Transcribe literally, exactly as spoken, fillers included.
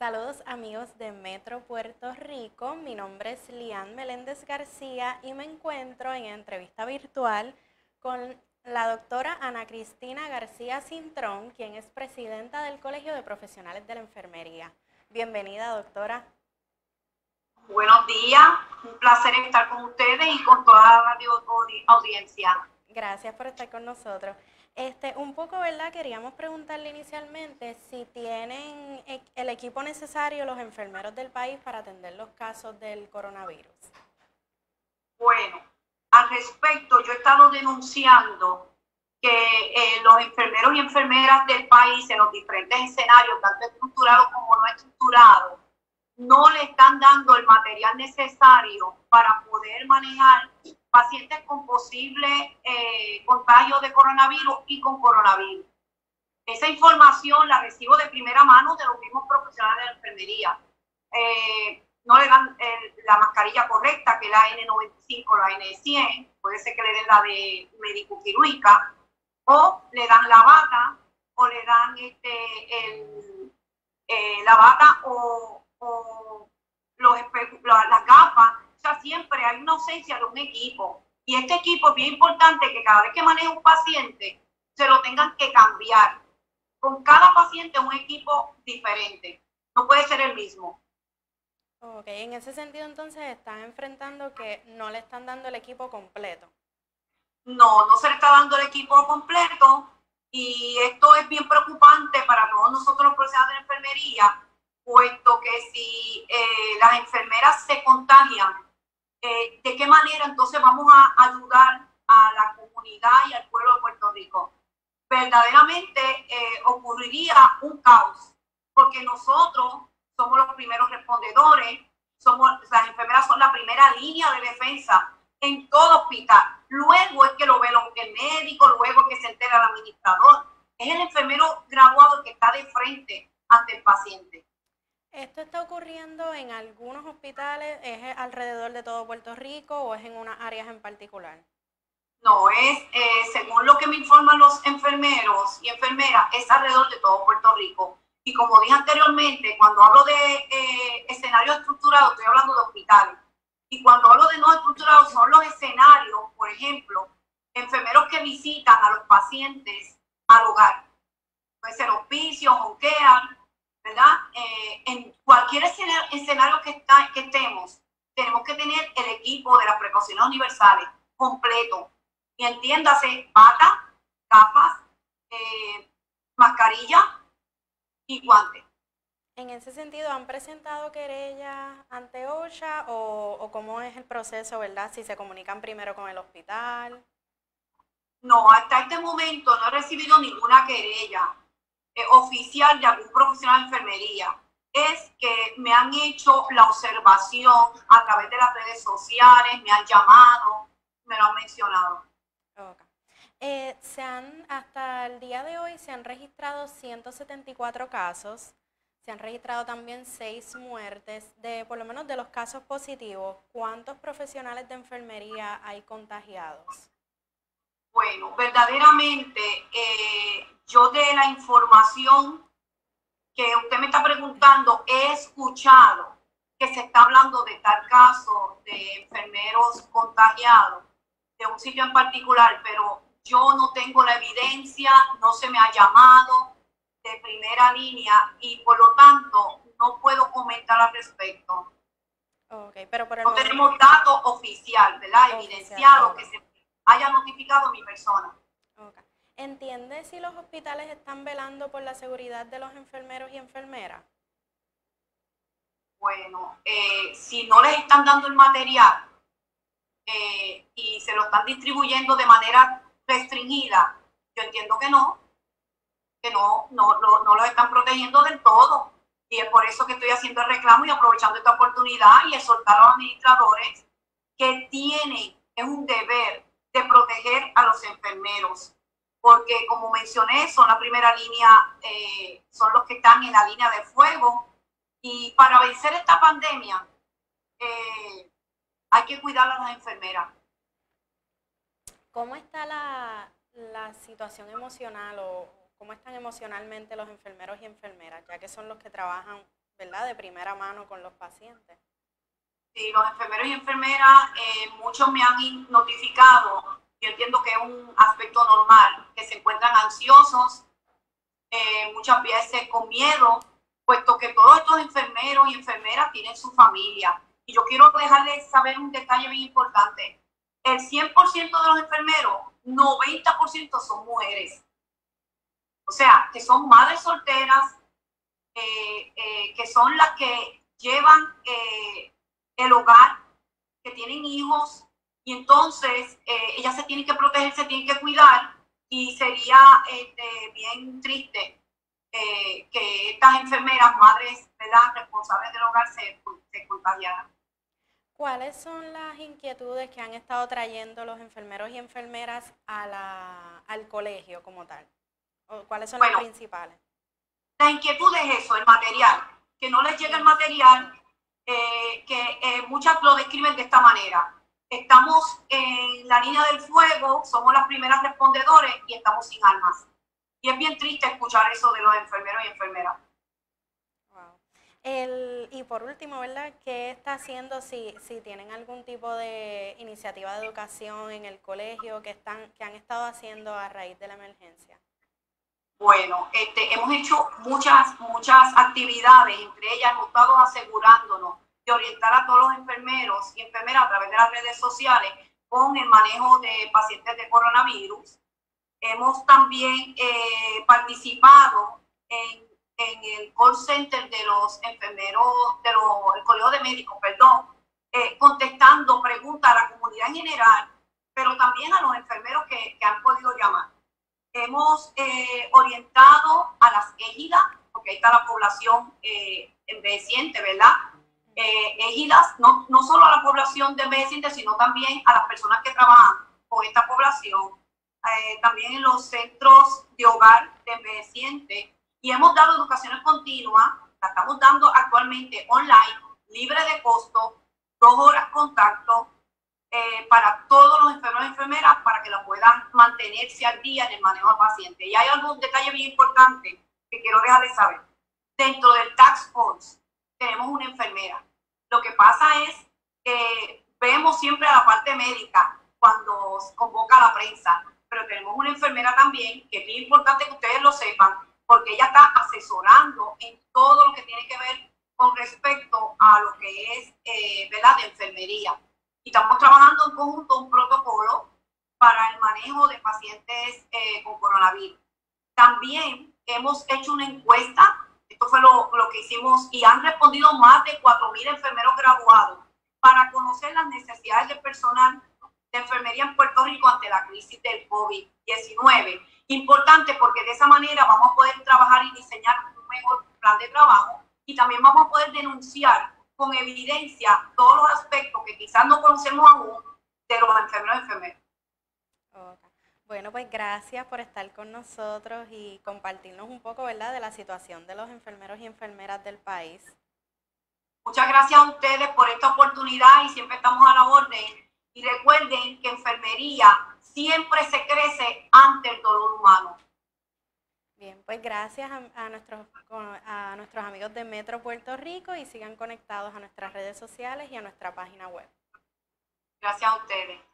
Saludos amigos de Metro Puerto Rico, mi nombre es Lian Meléndez García y me encuentro en entrevista virtual con la doctora Ana Cristina García Cintrón, quien es presidenta del Colegio de Profesionales de la Enfermería. Bienvenida, doctora. Buenos días, un placer estar con ustedes y con toda la radio audiencia. Gracias por estar con nosotros. Este, un poco, ¿verdad? Queríamos preguntarle inicialmente si tienen el equipo necesario los enfermeros del país para atender los casos del coronavirus. Bueno, al respecto, yo he estado denunciando que eh, los enfermeros y enfermeras del país en los diferentes escenarios, tanto estructurados como no estructurados, no le están dando el material necesario para poder manejar pacientes con posible eh, contagio de coronavirus y con coronavirus. Esa información la recibo de primera mano de los mismos profesionales de la enfermería. Eh, no le dan eh, la mascarilla correcta, que es la N noventa y cinco, la N cien, puede ser que le den la de médico-quirúrgica, o le dan la bata, o le dan este, el, eh, la bata o o los, las gafas. O sea, siempre hay una ausencia de un equipo. Y este equipo es bien importante que cada vez que maneje un paciente, se lo tengan que cambiar. Con cada paciente un equipo diferente. No puede ser el mismo. Ok, en ese sentido entonces están enfrentando que no le están dando el equipo completo. No, no se le está dando el equipo completo. Y esto es bien preocupante para todos nosotros los profesionales de la enfermería, puesto que si eh, las enfermeras se contagian, eh, ¿de qué manera entonces vamos a ayudar a la comunidad y al pueblo de Puerto Rico? Verdaderamente eh, ocurriría un caos, porque nosotros somos los primeros respondedores, somos, las enfermeras son la primera línea de defensa en todo hospital. Luego es que lo ve el médico, luego es que se entera el administrador. Es el enfermero graduado el que está de frente ante el paciente. ¿Esto está ocurriendo en algunos hospitales? ¿Es alrededor de todo Puerto Rico o es en unas áreas en particular? No, es, eh, según lo que me informan los enfermeros y enfermeras, es alrededor de todo Puerto Rico. Y como dije anteriormente, cuando hablo de eh, escenarios estructurados, estoy hablando de hospitales. Y cuando hablo de no estructurados, son los escenarios, por ejemplo, enfermeros que visitan a los pacientes al hogar. Puede ser hospicio, home care, ¿verdad? Eh, en cualquier escenario, escenario que, está, que estemos, tenemos que tener el equipo de las precauciones universales completo. Y entiéndase, bata, gafas, eh, mascarilla y guantes. En ese sentido, ¿han presentado querellas ante OSHA o, o cómo es el proceso, verdad? Si se comunican primero con el hospital. No, hasta este momento no he recibido ninguna querella eh, oficial de algún profesional de enfermería. Es que me han hecho la observación a través de las redes sociales, me han llamado, me lo han mencionado. Okay. Eh, se han, hasta el día de hoy se han registrado ciento setenta y cuatro casos, se han registrado también seis muertes. De por lo menos de los casos positivos, ¿cuántos profesionales de enfermería hay contagiados? Bueno, verdaderamente eh, yo de la información que usted me está preguntando, he escuchado que se está hablando de tal caso de enfermeros contagiados de un sitio en particular, pero yo no tengo la evidencia, no se me ha llamado de primera línea y por lo tanto no puedo comentar al respecto. Okay, pero por el no momento... tenemos datos oficial, ¿verdad? Oficial, evidenciados okay. que se haya notificado mi persona. Okay. ¿Entiende si los hospitales están velando por la seguridad de los enfermeros y enfermeras? Bueno, eh, si no les están dando el material eh, y se lo están distribuyendo de manera restringida, yo entiendo que no, que no, no, no, no los están protegiendo del todo. Y es por eso que estoy haciendo el reclamo y aprovechando esta oportunidad y exhortar a los administradores que tienen, es un deber de proteger a los enfermeros. Porque como mencioné, son la primera línea, eh, son los que están en la línea de fuego. Y para vencer esta pandemia, eh, hay que cuidar a las enfermeras. ¿Cómo está la, la situación emocional o cómo están emocionalmente los enfermeros y enfermeras, ya que son los que trabajan ¿verdad?, de primera mano con los pacientes. Sí, los enfermeros y enfermeras, eh, muchos me han notificado, yo entiendo que es un aspecto normal, que se encuentran ansiosos, eh, muchas veces con miedo, puesto que todos estos enfermeros y enfermeras tienen su familia. Y yo quiero dejarles saber un detalle bien importante. El cien por ciento de los enfermeros, noventa por ciento son mujeres. O sea, que son madres solteras, eh, eh, que son las que llevan eh, el hogar, que tienen hijos, y entonces eh, ellas se tienen que proteger, se tienen que cuidar, y sería este, bien triste eh, que estas enfermeras, madres, ¿verdad?, responsables del hogar, se, se contagiaran. ¿Cuáles son las inquietudes que han estado trayendo los enfermeros y enfermeras a la, al colegio como tal? ¿O cuáles son bueno, las principales? La inquietud es eso, el material, que no les llega el material, eh, que eh, muchas lo describen de esta manera. Estamos en la línea del fuego, somos las primeras respondedores y estamos sin armas. Y es bien triste escuchar eso de los enfermeros y enfermeras. Wow. El, y por último, ¿verdad?, ¿qué está haciendo si, si tienen algún tipo de iniciativa de educación en el colegio que, están, que han estado haciendo a raíz de la emergencia? Bueno, este, hemos hecho muchas, muchas actividades, entre ellas hemos estado asegurándonos de orientar a todos los enfermeros y enfermeras a través de las redes sociales con el manejo de pacientes de coronavirus. Hemos también eh, participado en, en el call center de los enfermeros, de los, el colegio de médicos, perdón, eh, contestando preguntas a la comunidad en general, pero también a los enfermeros que, que han podido llamar. Hemos eh, orientado a las égidas, porque ahí está la población eh, envejeciente, ¿verdad? Eh, égidas, no, no solo a la población de envejecientes, sino también a las personas que trabajan con esta población, eh, también en los centros de hogar de envejecientes. Y hemos dado educaciones continuas, la estamos dando actualmente online, libre de costo, dos horas contacto, Eh, para todos los enfermeros y enfermeras para que la puedan mantenerse al día en el manejo del paciente. Y hay algún detalle bien importante que quiero dejarles saber. Dentro del Task Force tenemos una enfermera. Lo que pasa es que vemos siempre a la parte médica cuando se convoca a la prensa, pero tenemos una enfermera también, que es bien importante que ustedes lo sepan, porque ella está asesorando en todo lo que tiene que ver con respecto a lo que es, eh, ¿verdad?, de enfermería. Y estamos trabajando en conjunto un protocolo para el manejo de pacientes eh, con coronavirus. También hemos hecho una encuesta, esto fue lo, lo que hicimos, y han respondido más de cuatro mil enfermeros graduados para conocer las necesidades del personal de enfermería en Puerto Rico ante la crisis del COVID diecinueve. Importante porque de esa manera vamos a poder trabajar y diseñar un mejor plan de trabajo, y también vamos a poder denunciar con evidencia todos los aspectos que quizás no conocemos aún de los enfermeros y enfermeras. Okay. Bueno, pues gracias por estar con nosotros y compartirnos un poco, ¿verdad?, de la situación de los enfermeros y enfermeras del país. Muchas gracias a ustedes por esta oportunidad y siempre estamos a la orden. Y recuerden que enfermería siempre se crece ante el dolor humano. Bien, pues gracias a, a, nuestros, a nuestros amigos de Metro Puerto Rico y sigan conectados a nuestras redes sociales y a nuestra página web. Gracias a ustedes.